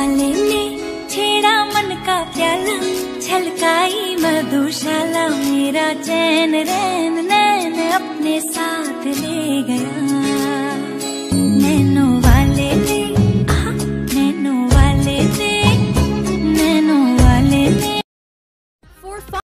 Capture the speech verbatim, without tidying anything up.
वाले ने छेड़ा मन का प्याला, छलकाई मधुशाला, मेरा चैन रैन नैन अपने साथ ले गया। नैनो